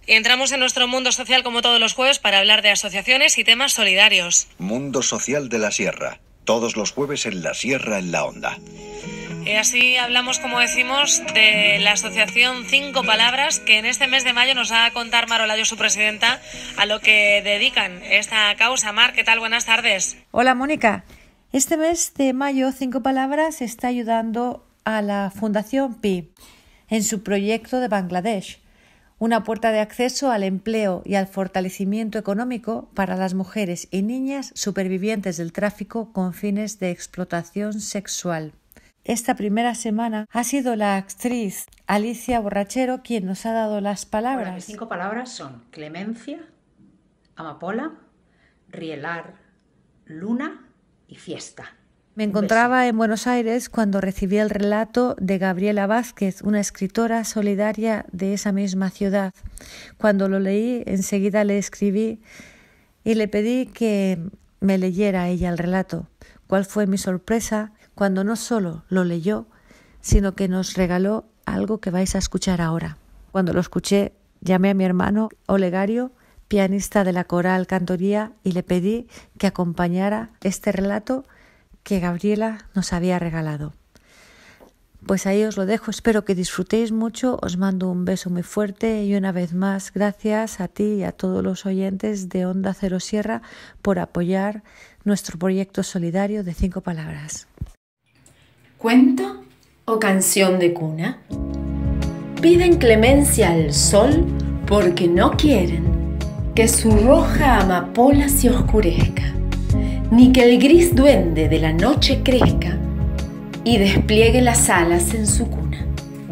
Y entramos en nuestro mundo social como todos los jueves para hablar de asociaciones y temas solidarios. Mundo Social de la Sierra. Todos los jueves en la Sierra en la Onda. Y así hablamos, como decimos, de la asociación 5 Palabras, que en este mes de mayo nos va a contar Mar Olayo, su presidenta, a lo que dedican esta causa. Mar, ¿qué tal? Buenas tardes. Hola, Mónica. Este mes de mayo 5 Palabras está ayudando a la Fundación Pi en su proyecto de Bangladesh, una puerta de acceso al empleo y al fortalecimiento económico para las mujeres y niñas supervivientes del tráfico con fines de explotación sexual. Esta primera semana ha sido la actriz Alicia Borrachero quien nos ha dado las palabras. Bueno, mis 5 palabras son clemencia, amapola, rielar, luna y fiesta. Me encontraba en Buenos Aires cuando recibí el relato de Gabriela Vázquez, una escritora solidaria de esa misma ciudad. Cuando lo leí, enseguida le escribí y le pedí que me leyera ella el relato. ¿Cuál fue mi sorpresa cuando no solo lo leyó, sino que nos regaló algo que vais a escuchar ahora? Cuando lo escuché, llamé a mi hermano Olegario, pianista de la Coral Cantoría, y le pedí que acompañara este relato que Gabriela nos había regalado. Pues ahí os lo dejo, espero que disfrutéis mucho, os mando un beso muy fuerte y una vez más gracias a ti y a todos los oyentes de Onda Cero Sierra por apoyar nuestro proyecto solidario de 5 Palabras. ¿Cuento o canción de cuna? Piden clemencia al sol porque no quieren que su roja amapola se oscurezca, ni que el gris duende de la noche crezca y despliegue las alas en su cuna.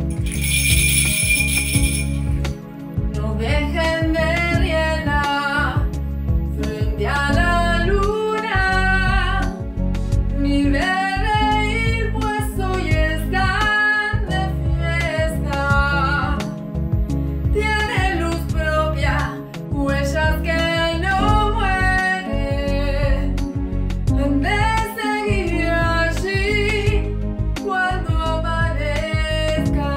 No dejen de rielar frente a la luna, ni de reír, pues hoy están de fiesta. Tiene luz propia, huellas que no mueren, han de seguir allí cuando amanezca.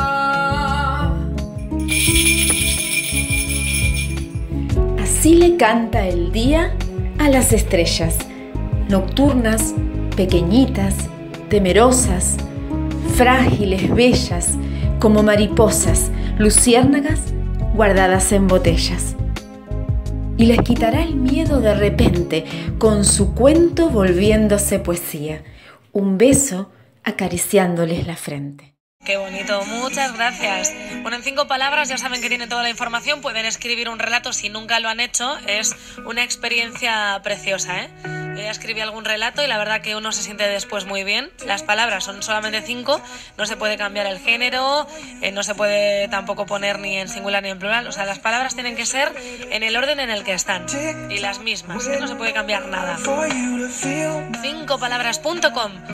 Así le canta el día a las estrellas, nocturnas, pequeñitas, temerosas, frágiles, bellas, como mariposas, luciérnagas guardadas en botellas. Y les quitará el miedo de repente, con su cuento volviéndose poesía, un beso acariciándoles la frente. Qué bonito, muchas gracias. Bueno, en 5 palabras ya saben que tienen toda la información, pueden escribir un relato si nunca lo han hecho, es una experiencia preciosa, ¿eh? Yo ya escribí algún relato y la verdad que uno se siente después muy bien. Las palabras son solamente 5, no se puede cambiar el género, no se puede tampoco poner ni en singular ni en plural, o sea, las palabras tienen que ser en el orden en el que están y las mismas, no se puede cambiar nada. 5palabras.com